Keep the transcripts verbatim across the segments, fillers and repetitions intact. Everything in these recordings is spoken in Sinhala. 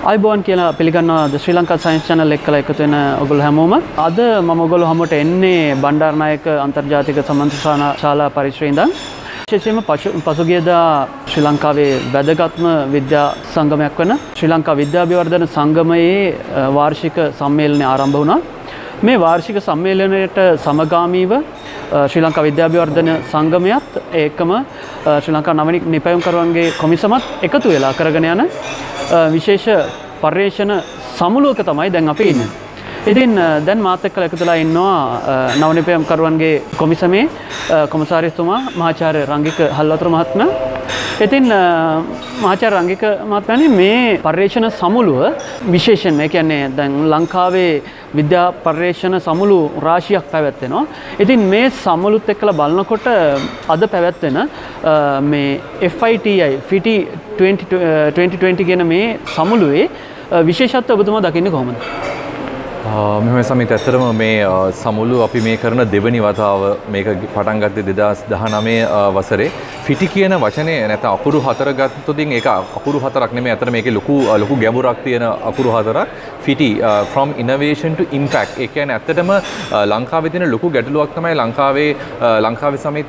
අයිබෝන් කියලා පිළිගන්නවා ශ්‍රී ලංකා සයන්ස් channel එක්කලා එකතු වෙන ඔයගොල්ලෝ හැමෝම. අද මම ඔයගොල්ලෝ හැමෝට එන්නේ බණ්ඩාරනායක අන්තර්ජාතික සම්මන්ත්‍රණ ශාලා පරිශ්‍රයේ ඉඳන්. විශේෂයෙන්ම පසුගියදා ශ්‍රී ලංකාවේ වැදගත්ම විද්‍යා සංගමයක් වන ශ්‍රී ලංකා විද්‍යාභිවර්ධන සංගමයේ වාර්ෂික සම්මේලනය ආරම්භ වුණා. මේ වාර්ෂික සම්මේලනයට සමගාමීව ශ්‍රී ලංකා විද්‍යාභිවර්ධන සංගමයත් ඒකම ශ්‍රී ලංකා නව නිපැයුම්කරුවන්ගේ කොමිසමත් එකතු වෙලා කරගෙන යන විශේෂ පර්යේෂණ සමුළුවක තමයි දැන් අපි ඉන්නේ. ඉතින් දැන් මාත් එක්කලා එකතුලා ඉන්නවා නව නිපැයුම්කරුවන්ගේ කොමිසමේ කොමසාරිස්තුමා මහාචාර්ය රංගික හල්වතුර මහත්මයා. ඉතින් මහාචාර්ය රංගික මහත්මයානි මේ පර්යේෂණ සමුළුව විශේෂයෙන් ඒ කියන්නේ දැන් ලංකාවේ විද්‍යා පර්යේෂණ සමුළු රාශියක් පැවැත්වෙනවා. ඉතින් මේ සමුළුත් එක්කලා බලනකොට අද පැවැත්වෙන මේ F I T I FITI twenty twenty කියන මේ සමුළුවේ විශේෂත්වය ඔබතුමා දකින්නේ කොහොමද? මෙහෙම සමිත ඇත්තටම මේ සමුළු අපි මේ කරන දෙවනි වතාව මේක පටන් ගත්තේ දෙදාස් දහනවය වසරේ. FITI කියන වචනේ නැත්නම් අකුරු හතර ගත්තොත් ඒක අකුරු හතරක් නෙමෙයි. ඇත්තට මේකේ ලොකු ලොකු ගැඹුරක් තියෙන අකුරු හතරක්. FITI from innovation to impact. ඒ කියන්නේ ඇත්තටම ලංකාවේ තියෙන ලොකු ගැටලුවක් තමයි ලංකාවේ ලංකාවේ සමිත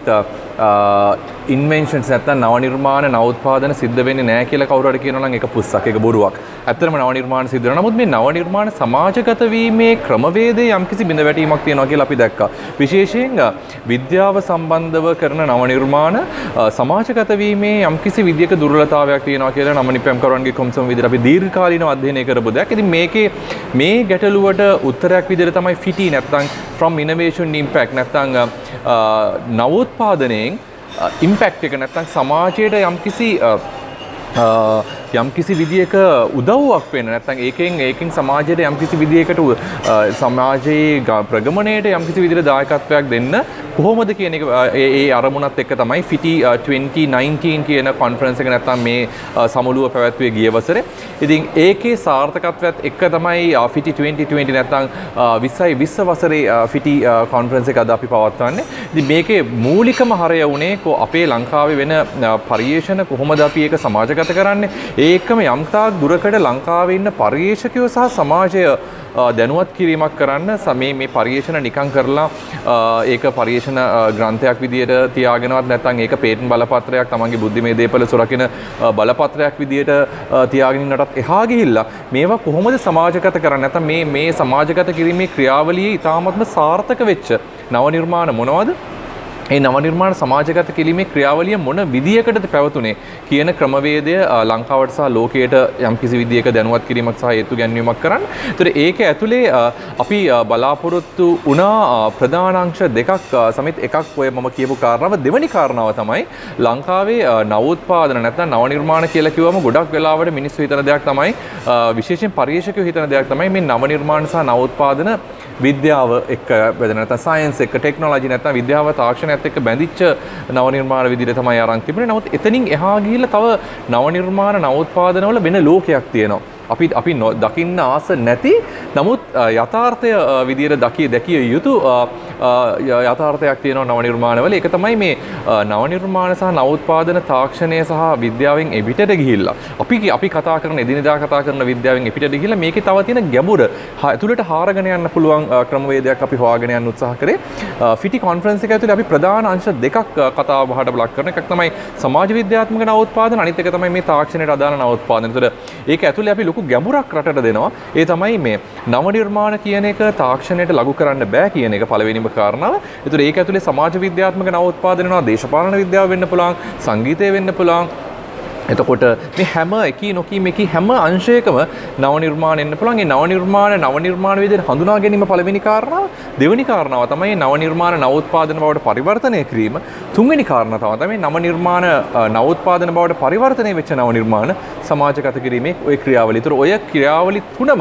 inventors නැත්නම් නව නිර්මාණ නව උත්පාදන සිද්ධ වෙන්නේ නැහැ කියලා කවුරු හරි කියනවා නම් ඒක පුස්සක්, ඒක බොරුවක්. ඇත්තටම නව නිර්මාණ සිද්ධ වෙනවා. නමුත් මේ නව නිර්මාණ සමාජගත වීමේ ක්‍රමවේදයේ යම්කිසි බිඳවැටීමක් තියෙනවා කියලා අපි දැක්කා. විශේෂයෙන් විද්‍යාව සම්බන්ධව කරන නව නිර්මාණ සමාජගත වීමේ යම්කිසි විද්‍යාවක දුර්වලතාවයක් තියෙනවා කියලා නව නිපැයුම්කරුවන්ගේ කොමිසම විදිහට අපි දීර්ඝකාලීනව අධ්‍යයනය කරපු දෙයක්. ඉතින් මේකේ මේ ගැටලුවට උත්තරයක් විදිහට තමයි FITI නැත්නම් from innovation to impact නැත්නම් නවෝත්පාදනයෙන් ඉම්පැක්ට් එක නැත්නම් සමාජයට යම්කිසි යම්කිසි විදියක උදව්වක් වෙන්න නැත්නම් ඒකෙන් ඒකෙන් සමාජයට යම්කිසි විදියකට සමාජයේ ප්‍රගමණයට යම්කිසි විදියට දායකත්වයක් දෙන්න කොහොමද කියන එක ඒ ඒ අරමුණත් එක්ක තමයි FITI twenty nineteen කියන කොන්ෆරන්ස් එක නැත්නම් මේ සමුළුව පැවැත්වුවේ ගිය වසරේ. ඉතින් ඒකේ සාර්ථකත්වයත් එක්ක තමයි FITI twenty twenty නැත්නම් විස්සයි විස්ස වසරේ FITI කොන්ෆරන්ස් එක අද අපි පවත්වන්නේ. ඉතින් මේකේ මූලිකම හරය වුණේ අපේ ලංකාවේ වෙන පරිශ්‍රණ කොහොමද අපි ඒක සමාජගත කරන්නේ? ඒකම යම්තාක් දුරකට ලංකාවේ ඉන්න පර්යේෂකයෝ සහ සමාජය දැනුවත් කිරීමක් කරන්න මේ මේ පර්යේෂණ නිකන් කරලා ඒක පර්යේෂණ ග්‍රන්ථයක් විදියට තියාගෙනවත් නැත්නම් ඒක පේටන්ට් බලපත්‍රයක් තමන්ගේ බුද්ධිමය දේපල සුරකින බලපත්‍රයක් විදියට තියාගෙන ඉන්නටත් එහා ගිහිල්ලා මේවා කොහොමද සමාජගත කරන්නේ නැත්නම් මේ මේ සමාජගත කිරීමේ ක්‍රියාවලියේ ඉතාමත්ම සාර්ථක වෙච්ච නව නිර්මාණ මොනවද? ඒ නව නිර්මාණ සමාජගත කිරීමේ ක්‍රියාවලිය මොන විදියකටද පැවතුනේ කියන ක්‍රමවේදය ලංකාවට සහ ලෝකයට යම්කිසි විදියක දැනුවත් කිරීමක් සහ හේතු ගැන්වීමක් කරන්න. ඒතර ඒක ඇතුලේ අපි බලාපොරොත්තු වුණා ප්‍රධාන අංශ දෙකක් සමිත එකක් ඔය මම කියපු කාරණාව. දෙවෙනි කාරණාව තමයි ලංකාවේ නවෝත්පාදන නැත්නම් නව නිර්මාණ කියලා කිව්වම ගොඩක් වෙලාවට මිනිස්සු හිතන දෙයක් තමයි විශේෂයෙන් පර්යේෂකයෝ හිතන දෙයක් තමයි මේ නව නිර්මාණ සහ නවෝත්පාදන විද්‍යාව එක්ක බෙදෙන නැත්නම් සයන්ස් එක්ක ටෙක්නොලොජි නැත්නම් විද්‍යාව තාක්ෂණයත් එක්ක බැඳිච්ච නව නිර්මාණ විදිහට තමයි අරන් තිබුණේ. නමුත් එතනින් එහා ගිහිල්ලා තව නව නිර්මාණ නවෝත්පාදන වල වෙන ලෝකයක් තියෙනවා. අපි අපි දකින්න ආස නැති නමුත් යථාර්ථය විදියට දකිය දැකිය යුතු යථාර්ථයක් තියෙනවා නව නිර්මාණවල. ඒක තමයි මේ නව නිර්මාණ සහ නවෝත්පාදන තාක්ෂණය සහ විද්‍යාවෙන් එපිටට ගිහිල්ලා අපි අපි කතා කරන එදිනෙදා කතා කරන විද්‍යාවෙන් එපිටට ගිහිල්ලා මේකේ තව තියෙන ගැඹුර ඇතුළට හාරගෙන යන්න පුළුවන් ක්‍රමවේදයක් අපි හොයාගෙන යන්න උත්සාහ කරේ. FITI කොන්ෆරන්ස් එක ඇතුලේ අපි ප්‍රධාන අංශ දෙකක් කතා බහට ලක් කරන එකක් තමයි සමාජ විද්‍යාත්මක නවෝත්පාදන, අනිත් එක තමයි මේ තාක්ෂණයට අදාළ නවෝත්පාදන. ඒතර ඒක ඇතුලේ අපි ගැඹුරක් රටට දෙනවා. ඒ තමයි මේ නව නිර්මාණ කියන එක තාක්ෂණයට ලඝු කරන්න බෑ කියන එක පළවෙනිම කාරණාව. ඒතර ඒක ඇතුලේ සමාජ විද්‍යාත්මක නවෝත්පාදන වෙනවා, දේශපාලන විද්‍යාව වෙන්න පුළුවන්, සංගීතය වෙන්න පුළුවන්. එතකොට මේ හැම එකී නොකී මේකී හැම අංශයකම නව නිර්මාණ එන්න පුළුවන්. ඒ නව නිර්මාණ නව නිර්මාණ විදිහට හඳුනා ගැනීම පළවෙනි කාරණාව. දෙවෙනි කාරණාව තමයි නව නිර්මාණ නවෝත්පාදන බවට පරිවර්තනය කිරීම. තුන්වෙනි කාරණාව තමයි නව නිර්මාණ නවෝත්පාදන බවට පරිවර්තනය වෙච්ච නව නිර්මාණ සමාජගත කිරීමේ ওই ක්‍රියාවලිය. ඒතර ඔය ක්‍රියාවලි තුනම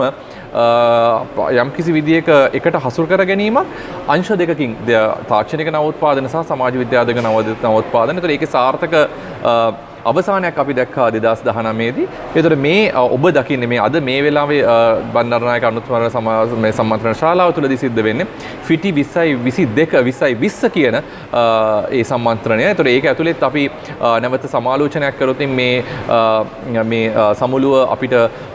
යම්කිසි විදියක එකට හසුරු කර ගැනීමක් අංශ දෙකකින් තාක්ෂණික නවෝත්පාදන සහ සමාජ විද්‍යාත්මක නවෝත්පාදන. ඒතර ඒකේ සාර්ථක අවසානයක් අපි දැක්කා දෙදාස් දහනවය දී. ඒතර මේ ඔබ දකින්නේ මේ අද මේ වෙලාවේ බණ්ඩාරනායක අනුත්මර මේ සම්මන්ත්‍රණ ශාලාව තුලදී සිද්ධ වෙන්නේ ෆිටි විස්සයි විසිදෙක විස්සයි විස්ස කියන ඒ සම්මන්ත්‍රණය. ඒතර ඒක ඇතුළෙත් අපි නැවත සමාලෝචනයක් කරොත් මේ මේ සමුළුව අපිට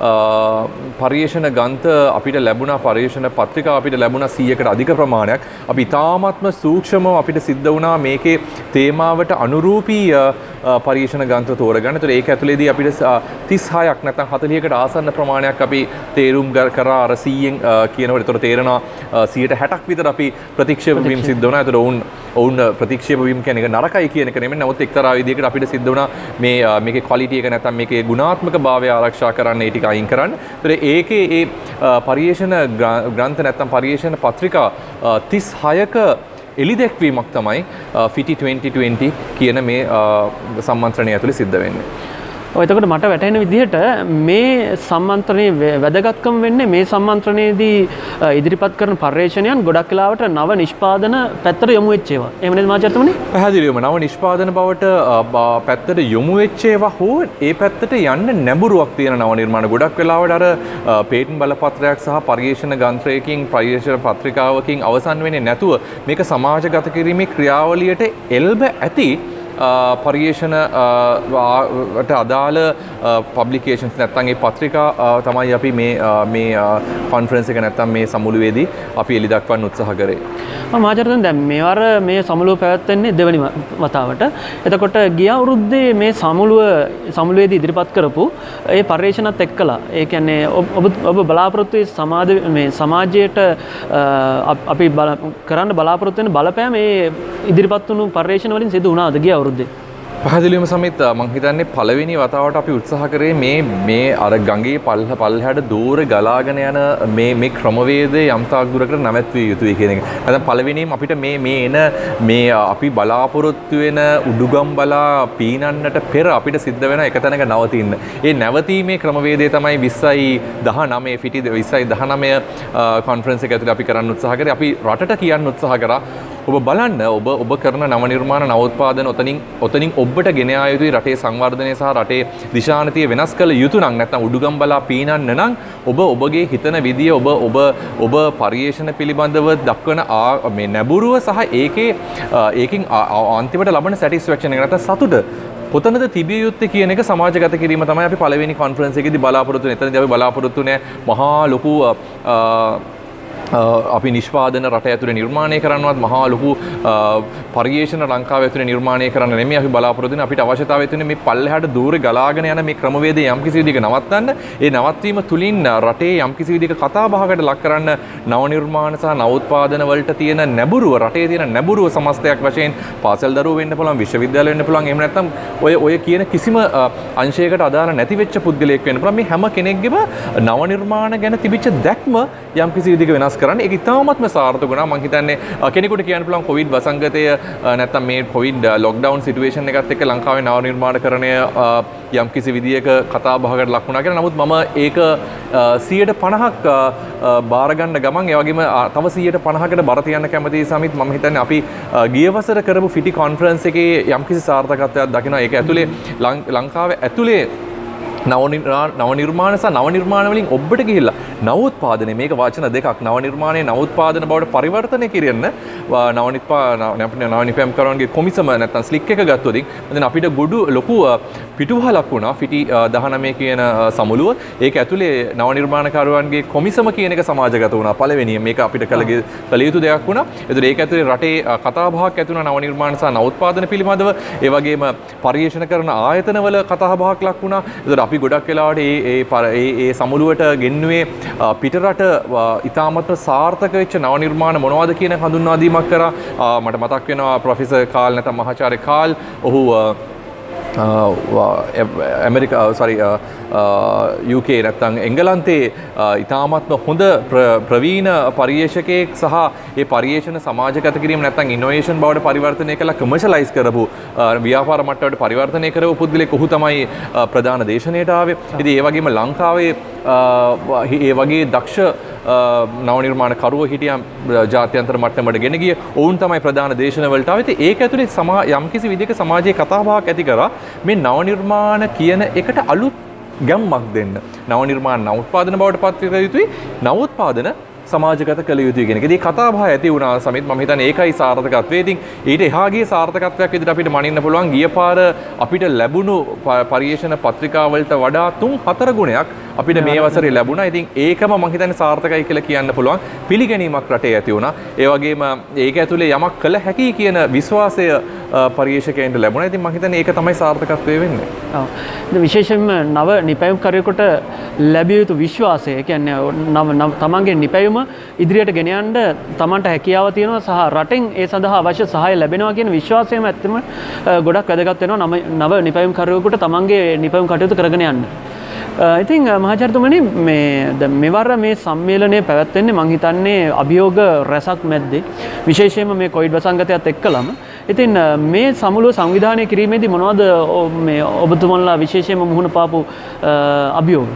පරිේශන ග්‍රන්ථ අපිට ලැබුණා, පරිේශන පත්‍රිකා අපිට ලැබුණා සීයකට අධික ප්‍රමාණයක්. අපි තාමත්ම සූක්ෂමව අපිට සිද්ධ වුණා මේකේ තේමාවට අනුරූපී පරිේශන ග්‍රන්ථ තෝරගන්න. ඒතර ඒක ඇතුළේදී අපිට තිස් හයක් නැත්නම් හතළිහකට ආසන්න ප්‍රමාණයක් අපි තේරුම් කරා අර සීයෙන් කියනකොට. ඒතර තේරෙනවා සීයට හැටක් විතර අපි ප්‍රතික්ෂේප වීම සිද්ධ වුණා. ඒතර ඔවුන් ඔවුන් ප්‍රතික්ෂේප වීම කියන එක නරකයි කියන එක නෙමෙයි. නමුත් එක්තරා විදිහකට අපිට සිද්ධ වුණා මේ මේකේ ක්වොලිටි එක නැත්නම් මේකේ ගුණාත්මක භාවය ආරක්ෂා කරන්න ඒ ටික අයින් කරන්න. ඒතර ඒකේ ඒ පරිේශන ග්‍රන්ථ නැත්නම් පරිේශන පත්‍රිකා තිස් හයක එළි දැක්වීමක් තමයි ෆිටි twenty twenty කියන මේ සම්මන්ත්‍රණය ඇතුළේ සිද්ධ වෙන්නේ. ඔය එතකොට මට වැටහෙන විදිහට මේ සම්මන්ත්‍රණයේ වැදගත්කම වෙන්නේ මේ සම්මන්ත්‍රණයේදී ඉදිරිපත් කරන පර්යේෂණයන් ගොඩක් වෙලාවට නව නිෂ්පාදන පැත්තට යොමු වෙච්ච ඒවා. එහෙම නේද මහාචාර්යතුමනි? පැහැදිලිවම නව නිෂ්පාදන බවට පැත්තට යොමු වෙච්ච ඒවා හෝ ඒ පැත්තට යන්න නැඹුරුවක් තියෙන නව නිර්මාණ ගොඩක් වෙලාවට අර පේටන්ට් බලපත්‍රයක් සහ පර්යේෂණ ග්‍රන්ථයකින් පර්යේෂණ පත්‍රිකාවකින් අවසන් වෙන්නේ නැතුව මේක සමාජගත කිරීමේ ක්‍රියාවලියට එල්බ ඇති පර්යේෂණ වට අදාළ පබ්ලිකේෂන්ස් නැත්නම් ඒ පත්‍රිකා තමයි අපි මේ මේ කොන්ෆරන්ස් එක නැත්නම් මේ සමුළුවේදී අපි එළි දක්වන්න උත්සාහ කරේ. මහාචාර්යතුමනි දැන් මේවර මේ සමුළුව පැවැත්වෙන්නේ දෙවනි වතාවට. එතකොට ගිය අවුරුද්දේ මේ සමුළුව සමුළුවේදී ඉදිරිපත් කරපු ඒ පර්යේෂණත් එක්කලා ඒ කියන්නේ ඔබ ඔබ බලාපොරොත්තු වෙ සමාජ මේ සමාජයට අපි කරන්න බලාපොරොත්තු වෙන බලපෑම මේ ඉදිරිපත් වුණු පර්යේෂණ වලින් සිදු වුණාද ගිය අවුරුද්දේ? පැහැදිලිවම සමිත මම හිතන්නේ පළවෙනි වතාවට අපි උත්සාහ කරේ මේ මේ අර ගඟේ පල්හ පල්හැට දూరు ගලාගෙන යන මේ මේ ක්‍රමවේදය යම් තාක් දුරකට නැවැත්විය යුතුයි කියන එක. නැත්නම් පළවෙනිම අපිට මේ මේ එන මේ අපි බලාපොරොත්තු වෙන උඩුගම් බලා පීනන්නට පෙර අපිට සිද්ධ වෙන එක තැනක නවතින්න. ඒ නැවතීමේ ක්‍රමවේදය තමයි විස්සයි දහනවය ෆිටි විස්සයි දහනවය කොන්ෆරන්ස් එක ඇතුලේ අපි කරන්න උත්සාහ කරේ. අපි රටට කියන්න උත්සාහ කරා ඔබ බලන්න ඔබ ඔබ කරන නව නිර්මාණ නවෝත්පාදන ඔතනින් ඔතනින් ඔබට ගෙන ආ යුතුයි රටේ සංවර්ධනය සහ රටේ දිශානතිය වෙනස් කළ යුතු නම් නැත්නම් උඩුගම් බලා පීනන්න නම් ඔබ ඔබගේ හිතන විදිය ඔබ ඔබ ඔබ පරිේශන පිළිබඳව දක්වන මේ නැඹුරුව සහ ඒකේ ඒකින් අන්තිමට ලබන සැටිස්ෆැක්ෂන් එක නැත්නම් සතුට කොතනද තිබිය යුත්තේ කියන එක සමාජගත කිරීම තමයි අපි පළවෙනි කොන්ෆරන්ස් එකේදී බලාපොරොත්තු වෙන්නේ. එතනදී අපි බලාපොරොත්තු වෙන්නේ මහා ලොකු අපි නිෂ්පාදන රට ඇතුලේ නිර්මාණය කරන්නවත් මහා ලොකු පරිේශන ලංකාව ඇතුලේ නිර්මාණය කරන්න නෙමෙයි අපි බලාපොරොත්තු වෙන්නේ. අපිට අවශ්‍යතාවය තියෙන්නේ මේ පල්ලෙහාට දూరు ගලාගෙන යන මේ ක්‍රමවේදය යම්කිසි විදිහක නවත්තන්න. ඒ නවත්වීම තුලින් රටේ යම්කිසි විදිහක කතා බහකට ලක් කරන්න නව නිර්මාණ සහ නවෝත්පාදන වලට තියෙන නැඹුරුව රටේ තියෙන නැඹුරුව සමස්තයක් වශයෙන් පාසල් දරුවෝ වෙන්න පුළුවන්, විශ්වවිද්‍යාල වෙන්න පුළුවන්. එහෙම නැත්නම් ඔය ඔය කියන කිසිම අංශයකට අදාළ නැති වෙච්ච පුද්ගලයෙක් වෙන්න පුළුවන්. මේ හැම කෙනෙක්ගේම නව නිර්මාණ ගැන තිබිච්ච දැක්ම යම්කිසි විදිහක වෙනස් කරන්න. ඒක ඉතාමත්ම සාර්ථක වුණා. මම හිතන්නේ කෙනෙකුට කියන්න පුළුවන් කොවිඩ් වසංගතය නැත්නම් මේ කොවිඩ් ලොක්ඩවුන් සිටුේෂන් එකත් එක්ක ලංකාවේ නව නිර්මාණකරණය යම්කිසි විදියක කතා බහකට ලක් වුණා කියලා. නමුත් මම ඒක සියයට පනහක් බාර ගන්න ගමන් ඒ වගේම තව සියයට පනහකට බර තියන්න කැමතියි සමිත්. මම හිතන්නේ අපි ගිය වසර කරපු ෆිටි කොන්ෆරන්ස් එකේ යම්කිසි සාර්ථකත්වයක් දකිනවා. ඒක ඇතුලේ ලංකාවේ ඇතුලේ නව නිර්මාණ සහ නව නිර්මාණ වලින් ඔබට ගිහිල්ලා නවෝත්පාදනය මේක වචන දෙකක් නව නිර්මාණයේ නවෝත්පාදන බවට පරිවර්තනය කිරෙන්න නව නව නිපැම් කරනගේ කොමිසම නැත්නම් ස්ලික් එක ගත්තොත් ඉතින් අපිට ගොඩු ලොකු පිටුවහලක් වුණා ෆිටි දහනවය කියන සමුළුව. ඒක ඇතුලේ නව නිර්මාණකාරයන්ගේ කොමිසම කියන එක සමාජගත වුණා පළවෙනියෙන්. මේක අපිට කළ කළ යුතු දෙයක් වුණා. ඒතර ඒක ඇතුලේ රටේ කතා බහක් ඇති වුණා නව නිර්මාණ සහ නවෝත්පාදන පිළිබඳව. ඒ වගේම පරිශන කරන ආයතනවල කතා බහක් ලක් වුණා. ඒතර අපි ගොඩක් වෙලාවට ඒ ඒ ඒ සමුළුවට ගෙන්නුවේ පිටරට ඉතාමත්ම සාර්ථක වෙච්ච නව නිර්මාණ මොනවද කියන හඳුන්වා දීමක් කරා. මට මතක් වෙනවා ප්‍රොෆෙසර් කාල් නැත්නම් මහාචාර්ය කාල් ඔහු ඇමරිකා සෝරි යූ කේ නැත්නම් එංගලන්තයේ ඉතාමත්ම හොඳ ප්‍රවීණ පරිශකයෙක් සහ ඒ පරිශන සමාජගත කිරීම නැත්නම් ඉනෝවේෂන් බවට පරිවර්තනය කළා කමර්ෂලයිස් කරපු ව්‍යාපාර මට්ටමට පරිවර්තනය කරපු පුද්ගලෙක් ඔහු තමයි ප්‍රධාන දේශනයට ආවේ. ඉතින් ඒ වගේම ලංකාවේ ඒ වගේ දක්ෂ නව නිර්මාණ කරුවෝ හිටියා ජාත්‍යන්තර මට්ටමට ගෙන ගිය ඔවුන් තමයි ප්‍රධාන දේශන වලට ආවේ. ඉතින් ඒක ඇතුලේ සමා යම්කිසි විදිහක සමාජයේ කතාබහක් ඇති කරා මේ නව නිර්මාණ කියන එකට අලුත් ගැම්මක් දෙන්න. නව නිර්මාණ නව උත්පාදන බවට පත් විය යුතුයි. නව උත්පාදන සමාජගත කළ යුතුයි කියන එක. ඉතින් කතාබහ ඇති වුණා සමිත් මම හිතන්නේ ඒකයි සාර්ථකත්වය. ඉතින් ඊට එහා ගිය සාර්ථකත්වයක් විදිහට අපිට මනින්න පුළුවන් ගිය පාර අපිට ලැබුණු පරිශන පත්‍රිකා වලට වඩා තුන් හතර ගුණයක් අපිට මේ වසරේ ලැබුණා. ඉතින් ඒකම මම හිතන්නේ සාර්ථකයි කියලා කියන්න පුළුවන් පිළිගැනීමක් රටේ ඇති වුණා. ඒ වගේම ඒක ඇතුලේ යමක් කළ හැකි කියන විශ්වාසය පරිශකයන්ට ලැබුණා. ඉතින් මම හිතන්නේ ඒක තමයි සාර්ථකත්වය වෙන්නේ. ඔව්. ඉතින් විශේෂයෙන්ම නව නිපැයුම් කරේකට ලැබිය යුතු විශ්වාසය, ඒ කියන්නේ නව තමන්ගේ නිපැයුම ඉදිරියට ගෙන යන්න තමන්ට හැකියාව තියෙනවා සහ රටෙන් ඒ සඳහා අවශ්‍ය සහාය ලැබෙනවා කියන විශ්වාසයම ඇත්තම ගොඩක් වැදගත් වෙනවා නව නිපැයුම් කරේකට තමන්ගේ නිපැයුම් කටයුතු කරගෙන යන්න. ඉතින් මහාචාර්යතුමනි මේ මෙවර මේ සම්මේලනය පැවැත්වෙන්නේ මං හිතන්නේ අභියෝග රැසක් මැද්දේ විශේෂයෙන්ම මේ කොවිඩ් වසංගතයත් එක්කලම. ඉතින් මේ සමුළුව සංවිධානය කිරීමේදී මොනවද මේ ඔබතුමන්ලා විශේෂයෙන්ම මුහුණ පාපු අභියෝග?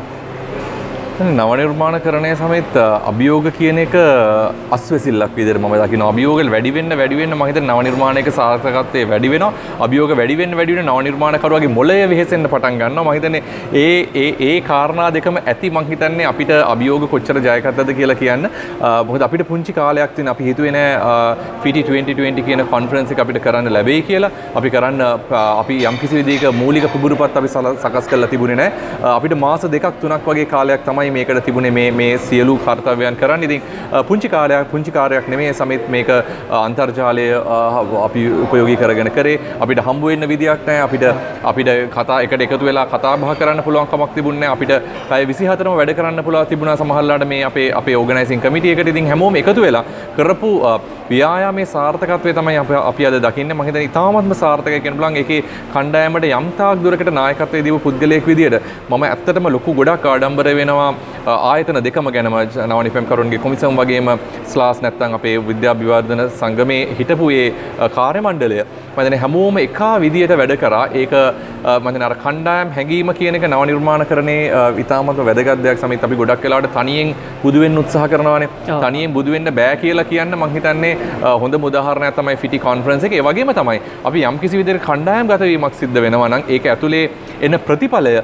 නව නිර්මාණකරණය සමෙත් අභියෝග කියන එක අස්වැසිල්ලක් විදිහට මම දකිනවා. අභියෝග වැඩි වෙන්න වැඩි වෙන්න මම හිතන්නේ නව නිර්මාණයක සාර්ථකත්වයේ වැඩි වෙනවා. අභියෝග වැඩි වෙන්න වැඩි වෙන්න නව නිර්මාණකරුවාගේ මොළය වෙහෙසෙන්න පටන් ගන්නවා. මම හිතන්නේ ඒ ඒ ඒ කාරණා දෙකම ඇති. මම හිතන්නේ අපිට අභියෝග කොච්චර ජයගත්තද කියලා කියන්න. මොකද අපිට පුංචි කාලයක් තියෙන අපි හිතුවේ නෑ ෆිටි twenty twenty කියන කොන්ෆරන්ස් එක අපිට කරන්න ලැබෙයි කියලා. අපි කරන්න අපි යම්කිසි විදිහක මූලික පුබුරුපත් අපි සකස් කරලා තිබුණේ නෑ. අපිට මාස දෙකක් තුනක් වගේ කාලයක් තමයි මේකට තිබුණේ මේ මේ සියලු කර්තව්‍යයන් කරන්න. ඉතින් පුංචි කාර්යයක් පුංචි කාර්යයක් නෙමෙයි සමිත් මේක අන්තර්ජාලය අපි උපයෝගී කරගෙන කරේ. අපිට හම්බ වෙන්න විදියක් නැහැ. අපිට අපිට කතා එකට එකතු වෙලා කතා බහ කරන්න පුළුවන් කමක් තිබුණේ නැහැ. අපිට පැය විසිහතරම වැඩ කරන්න පුළුවන් තිබුණා සමහරලාට මේ අපේ අපේ ඕගනයිසින් කමිටි එකට. ඉතින් හැමෝම එකතු වෙලා කරපු ව්‍යායාමයේ සාර්ථකත්වය තමයි අපි අද දකින්නේ. මම හිතන්නේ ඉතාමත්ම සාර්ථකයි කියන බලන් ඒකේ කණ්ඩායමට යම් තාක් දුරකට නායකත්වයේ දීපු පුද්ගලයෙක් විදියට මම ඇත්තටම ලොකු ගොඩක් ආඩම්බර වෙනවා. ආයතන දෙකම ගැනම නව නිපැයුම් කරුවන්ගේ කොමිසම වගේම ස්ලාස් නැත්නම් අපේ විද්‍යා විවර්ධන සංගමේ හිටපු ඒ කාර්ය මණ්ඩලය මම හිතන්නේ හැමෝම එක විදියට වැඩ කරා. ඒක මම හිතන්නේ අර කණ්ඩායම් හැඟීම කියන එක නව නිර්මාණකරණේ ඉතාමත්ම වැදගත් දෙයක්. සමිත අපි ගොඩක් වෙලාවට තනියෙන් බුදු වෙන්න උත්සාහ කරනවානේ. තනියෙන් බුදු වෙන්න බෑ කියලා කියන්න මම හිතන්නේ හොඳම උදාහරණයක් තමයි ෆිටි කොන්ෆරන්ස් එක. ඒ වගේම තමයි අපි යම්කිසි විදිහට කණ්ඩායම් ගත වීමක් සිද්ධ වෙනවා නම් ඒක ඇතුලේ එන ප්‍රතිඵලය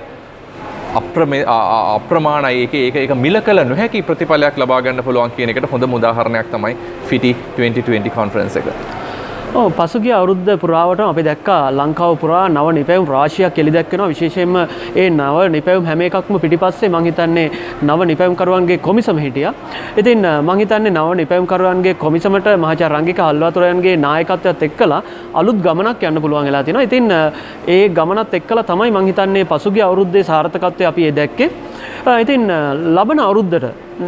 අප්‍රමාණයි. ඒක ඒක ඒක මිල කළ නොහැකි ප්‍රතිඵලයක් ලබා ගන්න පුළුවන් කියන එකට හොඳම උදාහරණයක් තමයි ෆිටි twenty twenty කොන්ෆරන්ස් එක. ඔව් පසුගිය අවුරුද්ද පුරාවටම අපි දැක්කා ලංකාව පුරා නව නිපැයුම් රාශියක් එළි දැක්වෙනවා. විශේෂයෙන්ම ඒ නව නිපැයුම් හැම එකක්ම පිටිපස්සේ මං හිතන්නේ නව නිපැයුම් කරුවන්ගේ කොමිසම හිටියා. ඉතින් මං හිතන්නේ නව නිපැයුම් කරුවන්ගේ කොමිසමට මහාචාර්ය රංගිකා හල්වාතුරයන්ගේ නායකත්වයත් එක්කලා අලුත් ගමනක් යන්න පුළුවන් වෙලා තිනවා. ඉතින් ඒ ගමනත් එක්කලා තමයි මං හිතන්නේ පසුගිය අවුරුද්දේ සාර්ථකත්වය අපි ඒ දැක්කේ. ඉතින් ලබන අවුරුද්දට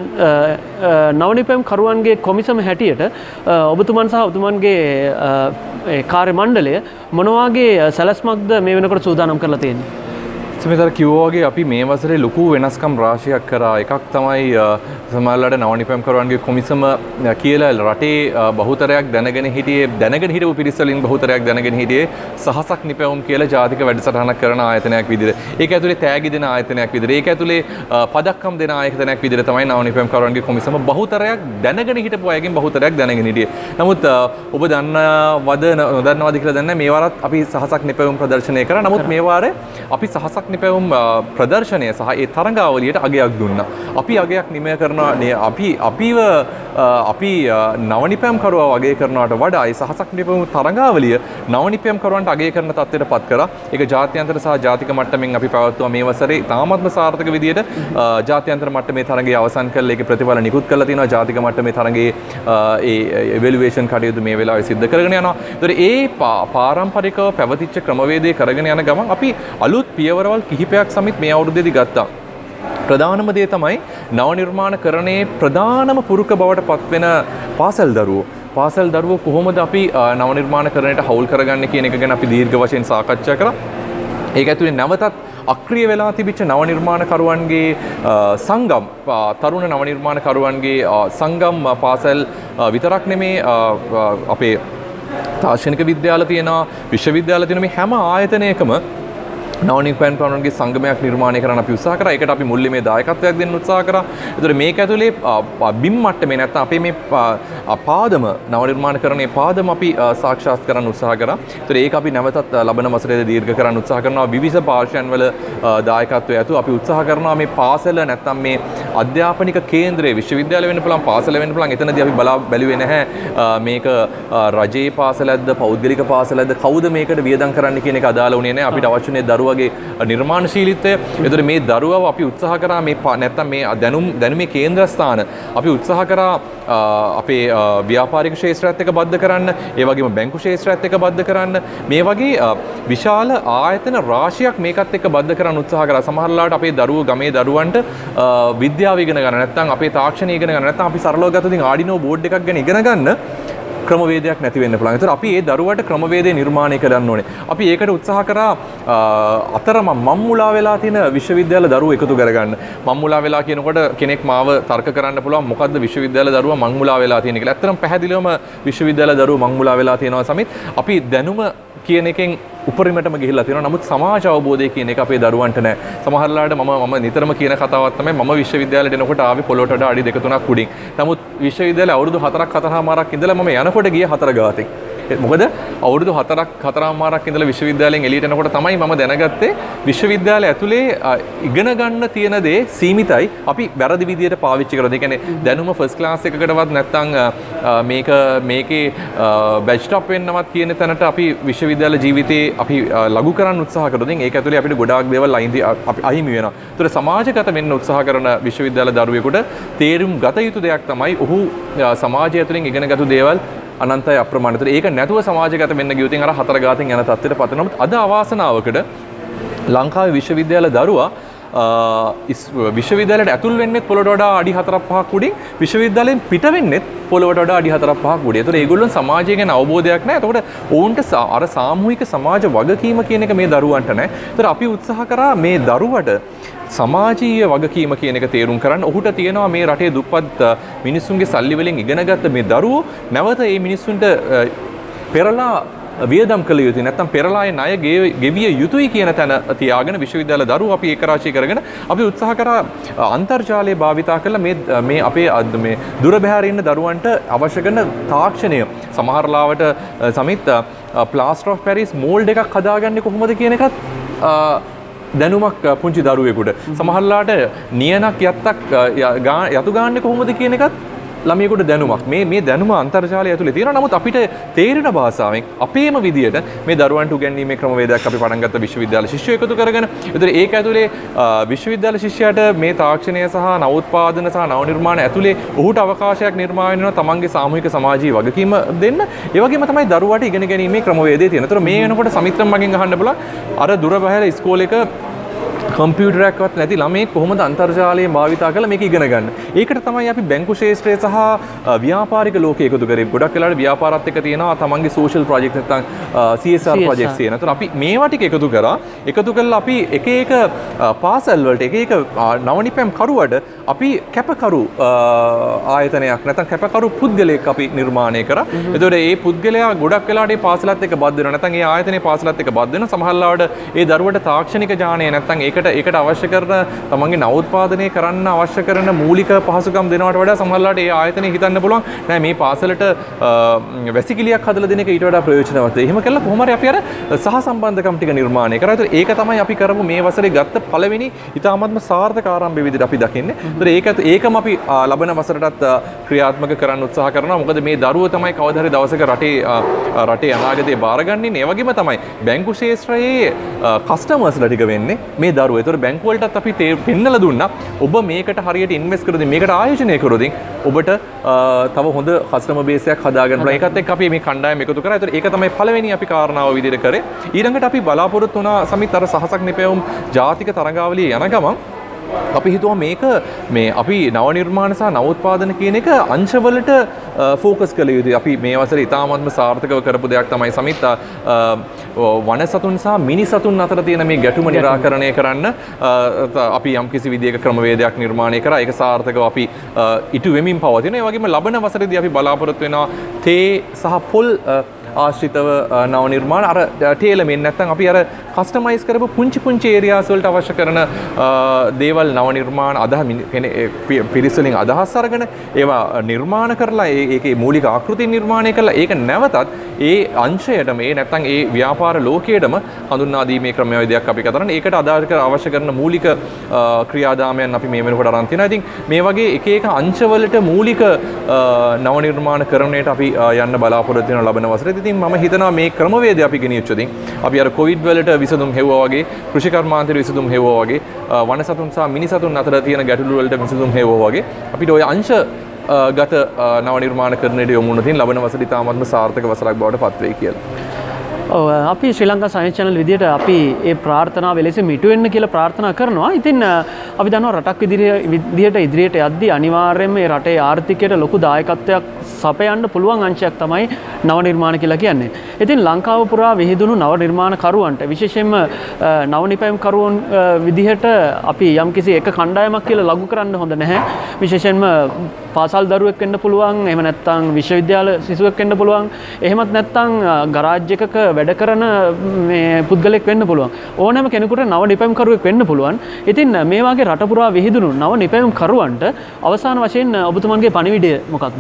නව නිපැයුම් කරුවන්ගේ කොමිසම හැටියට ඔබතුමන් සහ ඔබතුමන්ගේ කාර්ය මණ්ඩලය මොන වගේ සැලැස්මක්ද මේ වෙනකොට සූදානම් කරලා තියෙන්නේ? සමිතර කිව්වා වගේ අපි මේ වසරේ ලොකු වෙනස්කම් රාශියක් කරා. එකක් තමයි සමහරවිට නව නිපැයුම් කරුවන්ගේ කොමිසම කියලා රටේ බහුතරයක් දැනගෙන හිටියේ දැනගෙන හිටපු පිරිස වලින් බහුතරයක් දැනගෙන හිටියේ සහසක් නිපැයුම් කියලා ජාතික වැඩසටහනක් කරන ආයතනයක් විදිහට. ඒක ඇතුලේ තෑගි දෙන ආයතනයක් විදිහට. ඒක ඇතුලේ පදක්කම් දෙන ආයතනයක් විදිහට තමයි නව නිපැයුම් කරුවන්ගේ කොමිසම බහුතරයක් දැනගෙන හිටපු අයගෙන් බහුතරයක් දැනගෙන හිටියේ. නමුත් ඔබ දන්නවද නොදන්නවද කියලා දන්නේ මේ වරත් අපි සහසක් නිපැයුම් ප්‍රදර්ශනය කරා. නමුත් මේ වාරේ අපි සහසක් නිපැයුම් ප්‍රදර්ශනය සහ ඒ තරඟාවලියට අගයක් දුන්නා. අපි අගයක් නිමය කරනවා අපි අපිව අපි නව නිපැයුම් කරුවා අගය කරනවට වඩා ඒ සහසක් නිපැයුම් තරඟාවලිය නව නිපැයුම් කරුවන්ට අගය කරන තත්ත්වයට පත් කරා. ඒක ජාත්‍යන්තර සහ ජාතික මට්ටමින් අපි පැවැත්වුවා මේ වසරේ තාමත්ම සාර්ථක විදියට ජාත්‍යන්තර මට්ටමේ තරඟය අවසන් කරලා ඒකේ ප්‍රතිඵල නිකුත් කරලා තිනවා. ජාතික මට්ටමේ තරඟයේ ඒ ඉවැලුවේෂන් කටයුතු මේ වෙලාවේ සිද්ධ කරගෙන යනවා. ඒතර ඒ පාරම්පරිකව පැවතිච්ච ක්‍රමවේදය කරගෙන යන ගමන් අපි අලුත් පියවරවල් කිහිපයක් සමිත් මේ අවුරුද්දේදී ගත්තා. ප්‍රධානම දේ තමයි නව නිර්මාණකරණයේ ප්‍රධානම පුරුක බවට පත්වෙන පාසල් දරුවෝ. පාසල් දරුවෝ කොහොමද අපි නව නිර්මාණකරණයට හවුල් කරගන්නේ කියන එක ගැන අපි දීර්ඝ වශයෙන් සාකච්ඡා කරා. ඒක ඇතුලේ නැවතත් අක්‍රිය වෙලා තිබිච්ච නව නිර්මාණකරුවන්ගේ සංගම් තරුණ නව නිර්මාණකරුවන්ගේ සංගම් පාසල් විතරක් නෙමේ අපේ තාක්ෂණික විද්‍යාල තියෙනවා විශ්වවිද්‍යාල තියෙනවා මේ හැම ආයතනයකම නවනිර්මාණ ප්‍රවණගේ සංගමයක් නිර්මාණය කරන්න අපි උත්සාහ කරා. ඒකට අපි මුල්ලේ මේ දායකත්වයක් දෙන්න උත්සාහ කරා. ඒතර මේක ඇතුලේ බිම් මට්ටමේ නැත්නම් අපේ මේ පාදම නව නිර්මාණකරණයේ පාදම අපි සාක්ෂාත් කරන්න උත්සාහ කරා. ඒතර ඒක අපි නැවතත් ලබන වසරේදී දීර්ඝ කරන්න උත්සාහ කරනවා. විවිධ පාර්ශ්වයන් වල දායකත්වය ඇතුව අපි උත්සාහ කරනවා මේ පාසල නැත්නම් මේ අධ්‍යාපනික කේන්ද්‍රයේ විශ්වවිද්‍යාල වෙන්න පුළුවන් පාසල වෙන්න පුළුවන්. එතනදී අපි බලා බැලුවේ නැහැ මේක රජයේ පාසලක්ද පෞද්ගලික පාසලක්ද කවුද මේකට වියදම් කරන්න කියන එක අදාළ වුණේ නැහැ. අපිට අවශ්‍යනේ දරුවා නිර්මාණශීලීත්වය. ඒතර මේ දරුවව අපි උත්සාහ කරා මේ නැත්තම් මේ දැනුම් දැනුමේ කේන්ද්‍රස්ථාන අපි උත්සාහ කරා අපේ ව්‍යාපාරික ක්ෂේත්‍රයත් එක්ක බද්ධ කරන්න, ඒ වගේම බැංකු ක්ෂේත්‍රයත් එක්ක බද්ධ කරන්න, මේ වගේ විශාල ආයතන රාශියක් මේකත් එක්ක බද්ධ කරන්න උත්සාහ කරා. සමහරලාට අපේ දරුවෝ ගමේ දරුවන්ට විද්‍යාව ඉගෙන ගන්න නැත්තම් අපේ තාක්ෂණය ඉගෙන ගන්න නැත්තම් අපි සරලව ගත්තොත් ආඩිනෝ බෝඩ් එකක් ගැන ඉගෙන ගන්න ක්‍රමවේදයක් නැති වෙන්න පුළුවන්. ඒතර අපි ඒ දරුවට ක්‍රමවේදය නිර්මාණය කරන්න ඕනේ. අපි ඒකට උත්සාහ කරා අතරම මම්මුලා වෙලා තියෙන විශ්වවිද්‍යාල දරුවෝ එකතු කරගන්න. මම්මුලා වෙලා කියනකොට කෙනෙක් මාව තර්ක කරන්න පුළුවන් මොකද්ද විශ්වවිද්‍යාල දරුවා මම්මුලා වෙලා තියෙන කියලා. ඇත්තටම පැහැදිලිවම විශ්වවිද්‍යාල දරුවෝ මම්මුලා වෙලා තියෙනවා සමිත්. අපි දැනුම කියන එකෙන් උපරිමටම ගිහිල්ලා තියෙනවා. නමුත් සමාජ අවබෝධය කියන එක අපේ දරුවන්ට නැහැ. සමහරලාට මම මම නිතරම කියන කතාවක් තමයි මම විශ්වවිද්‍යාලයට එනකොට ආවේ පොළොවට වඩා අඩි දෙක තුනක් උඩින්. නමුත් විශ්වවිද්‍යාලේ අවුරුදු හතරක් හතරමාරක් ඉඳලා මම යනකොට ගියේ හතර ගාතෙන්. මොකද අවුරුදු හතරක් හතරමාරක් ඉඳලා විශ්වවිද්‍යාලයෙන් එළියට එනකොට තමයි මම දැනගත්තේ විශ්වවිද්‍යාලය ඇතුලේ ඉගෙන ගන්න තියෙන දේ සීමිතයි. අපි වැරදි විදියට පාවිච්චි කරනවා. ඒ කියන්නේ දැනුම ෆස්ට් ක්ලාස් එකකටවත් නැත්නම් මේක මේකේ බැච් ස්ටොප් වෙන්නවත් කියන තැනට අපි විශ්වවිද්‍යාල ජීවිතේ අපි ලඝු කරන්න උත්සාහ කරනවා. ඉතින් ඒක ඇතුලේ අපිට ගොඩාක් දේවල් අහිමි වෙනවා. ඒතර සමාජගත වෙන්න උත්සාහ කරන විශ්වවිද්‍යාල දරුවෙකුට තේරුම් ගත යුතු දෙයක් තමයි ඔහු සමාජය ඇතුලෙන් ඉගෙනගත්තු දේවල් අනන්තය අප්‍රමාණිත. ඒක නැතුව සමාජගත වෙන්න ගියොත් අර හතර ගාතෙන් යන තත්ත්වයට පත් වෙනවා. අද අවාසනාවකට ලංකාවේ විශ්වවිද්‍යාල දරුවා විශ්වවිද්‍යාලයට ඇතුල් වෙන්නෙත් පොළොවට වඩා අඩි හතරක් පහක් උඩින් විශ්වවිද්‍යාලයෙන් පිට වෙන්නෙත් පොළොවට වඩා අඩි හතරක් පහක් උඩින්. ඒතකොට ඒගොල්ලන් සමාජය ගැන අවබෝධයක් නැහැ. එතකොට ඔවුන්ට අර සාමූහික සමාජ වගකීම කියන එක මේ දරුවන්ට නැහැ. ඒතර අපි උත්සාහ කරා මේ දරුවට සමාජීය වගකීම කියන එක තේරුම් කරන්න. ඔහුට තියෙනවා මේ රටේ දුප්පත් මිනිස්සුන්ගේ සල්ලි වලින් ඉගෙනගත්ත මේ දරුවෝ නැවත මේ මිනිස්සුන්ට පෙරලා වියදම් කළ යුතුයි නැත්නම් පෙරලායේ ණය ගෙවිය යුතුයි කියන තැන තියාගෙන විශ්වවිද්‍යාල දරුවෝ අපි ඒක රාශී කරගෙන අපි උත්සාහ කරා අන්තර්ජාලය භාවිතා කරලා මේ මේ අපේ මේ දුර බැහැර ඉන්න දරුවන්ට අවශ්‍ය කරන තාක්ෂණය සමහර ලාවට සමිත් ප්ලාස්ටර් ඔෆ් පැරිස් මෝල්ඩ් එකක් හදාගන්නේ කොහොමද කියන එකත් දැනුමක් පුංචි දරුවෙකුට සමහරලාට නියනක් යත්තක් යතු ගාන්නේ කොහොමද කියන එකත් ළමයෙකුට දැනුමක් මේ මේ දැනුම අන්තර්ජාලය ඇතුලේ තියෙනවා. නමුත් අපිට තේරෙන භාෂාවෙන් අපේම විදියට මේ දරුවන්ට උගන්වීමේ ක්‍රමවේදයක් අපි පටන් ගත්ත විශ්වවිද්‍යාල ශිෂ්‍යයෝ එකතු කරගෙන. ඒතර ඒක ඇතුලේ විශ්වවිද්‍යාල ශිෂ්‍යයාට මේ තාක්ෂණය සහ නවෝත්පාදන සහ නව නිර්මාණ ඇතුලේ ඔහුට අවකාශයක් නිර්මාණය වෙනවා තමන්ගේ සාමූහික සමාජීය වගකීම දෙන්න. ඒ වගේම තමයි දරුවාට ඉගෙන ගැනීමේ ක්‍රමවේදය තියෙනවා. ඒතර මේ වෙනකොට සමිත්‍රම් මගෙන් අහන්න බලන්න අර දුර බැහැර ඉස්කෝලේක කම්පියුටරයක්වත් නැති ළමයෙක් කොහොමද අන්තර්ජාලය භාවිතා කරලා මේක ඉගෙන ගන්න. ඒකට තමයි අපි බැංකු ශාස්ත්‍රය සහ ව්‍යාපාරික ලෝකයේ එකතු කරේ. ගොඩක් වෙලාවට ව්‍යාපාරات එක්ක තියෙනවා තමන්ගේ සෝෂල් ප්‍රොජෙක්ට් නැත්නම් සී එස් ආර් ප්‍රොජෙක්ට්ස් තියෙනවා. ඒතර අපි මේවා ටික එකතු කරා. එකතු කරලා අපි එක එක පාසල් වලට එක එක නවනිපැම් කරුවට අපි කැපකරු ආයතනයක් නැත්නම් කැපකරු පුද්ගලයෙක් අපි නිර්මාණය කරා. එතකොට මේ පුද්ගලයා ගොඩක් වෙලාවට මේ පාසලත් එක්ක බද්ධ වෙනවා. නැත්නම් මේ ආයතනයේ පාසලත් එක්ක බද්ධ වෙනවා. සමහර ලාවට ඒ දරුවට තාක්ෂණික ඥානය නැත්නම් ඒකට ඒකට අවශ්‍ය කරන තමන්ගේ නවෝත්පාදනය කරන්න අවශ්‍ය කරන මූලික පහසුකම් දෙනවට වඩා සමහරලාට ඒ ආයතනය හිතන්න පුළුවන් නෑ මේ පාසලට වැසිකිළියක් හදලා දෙන එක ඊට වඩා ප්‍රයෝජනවත්. එහෙම කළා කොහොම හරි අපි අර සහ සම්බන්ධකම් ටික නිර්මාණය කරා. ඒතර ඒක තමයි අපි කරමු මේ වසරේ ගත්ත පළවෙනි ඉතාමත්ම සාර්ථක ආරම්භය විදිහට අපි දකින්නේ. ඒතර ඒක ඒකම අපි ලබන වසරටත් ක්‍රියාත්මක කරන්න උත්සාහ කරනවා. මොකද මේ දරුවෝ තමයි කවදා හරි දවසක රටේ රටේ අනාගතේ බාරගන්නේ. ඒ වගේම තමයි බැංකු ශාස්ත්‍රයේ කස්ටමර්ස්ලා ටික වෙන්නේ මේ දරුවෝ. ඒතර බැංකු වලටත් අපි පෙන්නලා දුන්නා ඔබ මේකට හරියට ඉන්වෙස්ට් කරොත් මේකට ආයෝජනය කරොත් ඔබට තව හොඳ කස්ටමර් බේස් එකක් හදාගන්න පුළුවන්. ඒකත් එක්ක අපි මේ කණ්ඩායම එකතු කරා. ඒතර ඒක තමයි පළවෙනි අපි කාරණාව විදිහට කරේ. ඊළඟට අපි බලාපොරොත්තු වුණා සමිත් අර සහසක් නිපැවුම් ජාතික තරඟාවලිය යන ගමන් අපි හිතුවා මේක මේ අපි නව නිර්මාණ සහ නවෝත්පාදන කියන එක අංශවලට ෆෝකස් කළ යුතුයි. අපි මේ වසරේ ඉතාමත්ම සාර්ථකව කරපු දෙයක් තමයි සමිත් වනසතුන් සහ මිනිසතුන් අතර තියෙන මේ ගැටුම නිරාකරණය කරන්න අපි යම්කිසි විදියක ක්‍රමවේදයක් නිර්මාණය කරා. ඒක සාර්ථකව අපි ඉටු වෙමින් පවතින. ඒ වගේම ලබන වසරේදී අපි බලාපොරොත්තු වෙනවා තේ සහ පොල් ආශ්‍රිතව නව නිර්මාණ අර ටේලමෙන් නැත්නම් අපි අර කස්ටමයිස් කරපු පුංචි පුංචි ඒරියාස් වලට අවශ්‍ය කරන දේවල් නව නිර්මාණ අදහ පිරිස් වලින් අදහස් අරගෙන ඒවා නිර්මාණ කරලා ඒකේ මූලික ආකෘති නිර්මාණය කරලා ඒක නැවතත් ඒ අංශයටම ඒ නැත්නම් ඒ ව්‍යාපාර ලෝකයේටම හඳුන්වා දීමේ ක්‍රමවේදයක් අපි කරන්නේ. ඒකට අදාළ කර අවශ්‍ය කරන මූලික ක්‍රියාදාමයන් අපි මේ වෙනකොට අරන් තිනවා. ඉතින් මේ වගේ එක එක අංශවලට මූලික නව නිර්මාණ කරන්නට අපි යන්න බලාපොරොත්තු වෙන ලබන වසරේ. ඉතින් මම හිතනවා මේ ක්‍රමවේදය අපි ගෙනියුච්ච ඉතින් අපි අර කොවිඩ් වලට විසඳුම් හෙව්වා වගේ කෘෂි කර්මාන්තයට විසඳුම් හෙව්වා වගේ වනසතුන් සහ මිනිසතුන් අතර තියෙන ගැටලු වලට විසඳුම් හෙව්වා වගේ අපිට ওই අංශ ගත නව නිර්මාණ කරන්නට යොමු වුණොත් ලබන වසරේ තාමත්ම සාර්ථක වසරක් බවට පත් වෙයි කියලා. ඔව් අපි ශ්‍රී ලංකා සයන්ස් channel විදියට අපි ඒ ප්‍රාර්ථනාව එලෙසින් මිටු වෙන්න කියලා ප්‍රාර්ථනා කරනවා. ඉතින් අපි දන්නවා රටක් විදියට ඉදිරියට යද්දී අනිවාර්යයෙන්ම මේ රටේ ආර්ථිකයට ලොකු දායකත්වයක් සපයන්න පුළුවන් අංශයක් තමයි නව නිර්මාණ කියලා කියන්නේ. ඉතින් ලංකාව පුරා විහිදුණු නව නිර්මාණ කරුවන්ට විශේෂයෙන්ම නව නිපැයුම් කරුවන් විදිහට අපි යම්කිසි එක කණ්ඩායමක් කියලා ලඝු කරන්න හොඳ නැහැ. විශේෂයෙන්ම පාසල් දරුවෙක් වෙන්න පුළුවන්, එහෙම නැත්නම් විශ්වවිද්‍යාල සිසුවෙක් වෙන්න පුළුවන්, එහෙමත් නැත්නම් ගරාජ් එකක වැඩ කරන මේ පුද්ගලෙක් වෙන්න පුළුවන්. ඕනෑම කෙනෙකුට නව නිපැයුම් කරුවෙක් වෙන්න පුළුවන්. ඉතින් මේ වගේ රට පුරා විහිදුණු නව නිපැයුම් කරුවන්ට අවසාන වශයෙන් ඔබතුමන්ගේ පණිවිඩය මොකක්ද?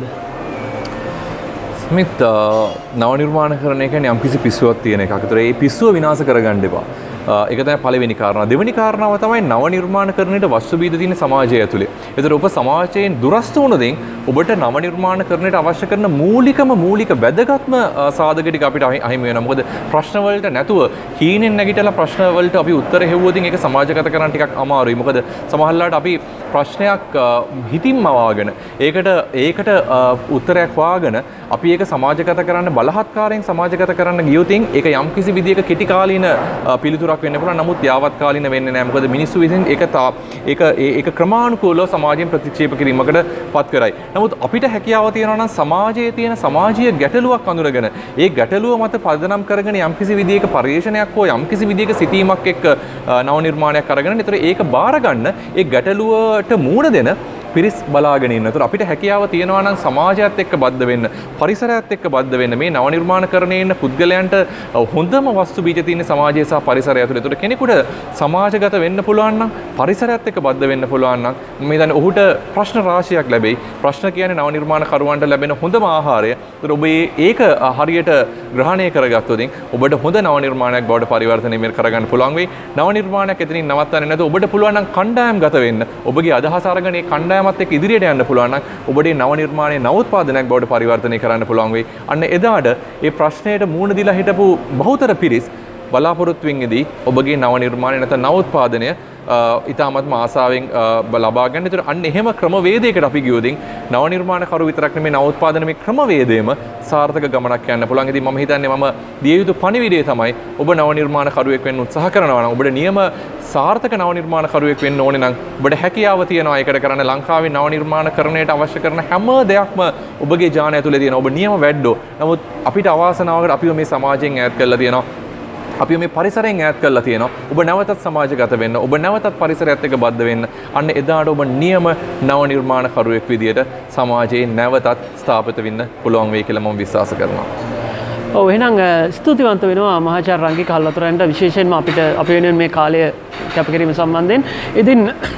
ස්මිත් නව නිර්මාණ කරන එක කියන්නේ යම්කිසි පිස්සුවක් තියෙන එකක්. ඒතර ඒ පිස්සුව විනාශ කරගන්න එපා. ඒක තමයි පළවෙනි කාරණා. දෙවෙනි කාරණාව තමයි නව නිර්මාණ කරන්නට වස්තු බීජ තියෙන සමාජය ඇතුලේ. ඒතර ඔබ සමාජයෙන් දුරස්ත වුණොතින් ඔබට නව නිර්මාණ කරන්නට අවශ්‍ය කරන මූලිකම මූලික වැදගත්ම සාධක ටික අපිට අහිමි වෙනවා. මොකද ප්‍රශ්න වලට නැතුව හීනෙන් නැගිටලා ප්‍රශ්න වලට අපි උත්තර හෙව්වොතින් ඒක සමාජගත කරන්න ටිකක් අමාරුයි. මොකද සමහරවිට අපි ප්‍රශ්නයක් හිතින්ම වාගෙන ඒකට ඒකට උත්තරයක් වාගෙන අපි ඒක සමාජගත කරන්න බලහත්කාරයෙන් සමාජගත කරන්න ගියොතින් ඒක යම්කිසි විදියක කෙටි කාලීන පිළිතුරක් වෙන්න පුළුවන්. නමුත් යාවත් කාලීන වෙන්නේ නැහැ. මොකද මිනිස්සු විසින් ඒක ඒක ඒක ක්‍රමානුකූලව සමාජයෙන් ප්‍රතික්ෂේප කිරීමකට පත් කරයි. නමුත් අපිට හැකියාව තියෙනවා නම් සමාජයේ තියෙන සමාජීය ගැටලුවක් අඳුරගෙන ඒ ගැටලුව මත පදනම් කරගෙන යම්කිසි විදියක පරිශ්‍රණයක් හෝ යම්කිසි විදියක සිතීමක් එක්ක නව නිර්මාණයක් අරගෙන ඒතර ඒක බාර ගන්න ඒ ගැටලුවට මූණ දෙන පිරිස් බලාගෙන ඉන්න. ඒතර අපිට හැකියාව තියෙනවා නම් සමාජයත් එක්ක බද්ධ වෙන්න, පරිසරයත් එක්ක බද්ධ වෙන්න, මේ නව නිර්මාණ කරන්නේ ඉන්න පුද්ගලයන්ට හොඳම වස්තු බීජ තියෙන සමාජය සහ පරිසරය ඇතුළේ. ඒතර කෙනෙකුට සමාජගත වෙන්න පුළුවන් නම්, පරිසරයත් එක්ක බද්ධ වෙන්න පුළුවන් නම් මම හිතන්නේ ඔහුට ප්‍රශ්න රාශියක් ලැබෙයි. ප්‍රශ්න කියන්නේ නව නිර්මාණ කරුවන්ට ලැබෙන හොඳම ආහාරය. ඒතර ඔබ ඒක හරියට ග්‍රහණය කරගත්තොත් ඔබට හොඳ නව නිර්මාණයක් බවට පරිවර්තනය මෙහෙ කරගන්න පුළුවන් වෙයි. නව නිර්මාණයක් එතනින් නවත්තන්නේ නැතුව ඔබට පුළුවන් නම් කණ්ඩායම්ගත වෙන්න. ඔබගේ අදහස අරගෙන ඒ කණ්ඩායම මත් එක්ක ඉදිරියට යන්න පුළුවන් නම් ඔබට නව නිර්මාණයේ නවෝත්පාදනයක් බවට පරිවර්තනය කරන්න පුළුවන් වෙයි. අන්න එදාට ඒ ප්‍රශ්නයට මූණ දීලා හිටපු බහුතර පිරිස් බලාපොරොත්තු වෙන්නේදී ඔබගේ නව නිර්මාණය නැත්නම් නවෝත්පාදනය ඉතාමත්ම ආසාවෙන් ලබා ගන්න. ඒතර අන්න එහෙම ක්‍රමවේදයකට අපි ගියොතින් නව නිර්මාණ කරු විතරක් නෙමෙයි නවෝත්පාදන මේ ක්‍රමවේදයේම සාර්ථක ගමනක් යන්න පුළුවන්. ඉතින් මම හිතන්නේ මම දිය යුතු පණිවිඩය තමයි ඔබ නව නිර්මාණ කරුවෙක් වෙන්න උත්සාහ කරනවා නම් ඔබට නියම සාර්ථක නව නිර්මාණ කරුවෙක් වෙන්න ඕනේ නම් ඔබට හැකියාව තියෙනවා ඒකට කරන්න. ලංකාවේ නව නිර්මාණ කරණයට අවශ්‍ය කරන හැම දෙයක්ම ඔබගේ ජානය ඇතුලේ තියෙනවා. ඔබ නියම වැඩෝ. නමුත් අපිට අවාසනාවකට අපිව මේ සමාජයෙන් ඈත් කරලා තියෙනවා. අපි මේ පරිසරයෙන් ඈත් කරලා තියෙනවා. ඔබ නැවතත් සමාජගත වෙන්න, ඔබ නැවතත් පරිසරයත් එක්ක බද්ධ වෙන්න. අන්න එදාට ඔබ නියම නව නිර්මාණ කරුවෙක් විදියට සමාජයේ නැවතත් ස්ථාපිත වෙන්න පුළුවන් වෙයි කියලා මම විශ්වාස කරනවා. ඔව් එහෙනම් ස්තුතිවන්ත වෙනවා මහාචාර්ය රංගික හල්වතුරන්ට විශේෂයෙන්ම අපිට අපි වෙනුවෙන් මේ කාලය කැපකිරීම සම්බන්ධයෙන්. ඉතින්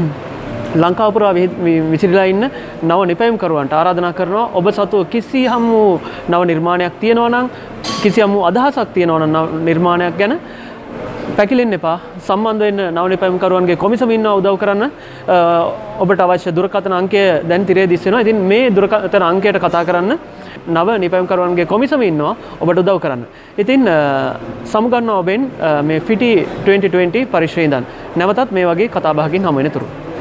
ලංකාව පුරා විසිරීලා ඉන්න නව නිපැයුම් කරුවන්ට ආරාධනා කරනවා ඔබ සතු කිසියම් වූ නව නිර්මාණයක් තියෙනවා නම් කිසියම් වූ අදහසක් තියෙනවා නම් නිර්මාණයක් ගැන පැකිලෙන්න එපා. සම්බන්ධ වෙන්න නව නිපැයුම් කරුවන්ගේ කොමිසම ඉන්නවා උදව් කරන්න. ඔබට අවශ්‍ය දුරකථන අංකය දැන් තිරේ දිස් වෙනවා. ඉතින් මේ දුරකථන අංකයට කතා කරන්න නව නිපැයුම් කරුවන්ගේ කොමිසම ඉන්නවා ඔබට උදව් කරන්න. ඉතින් සමුගන්නවා ඔබෙන් මේ ෆිටි twenty twenty පරිශ්‍රයේ ඉඳන් නැවතත් මේ වගේ කතා බහකින් හමු වෙනතුරු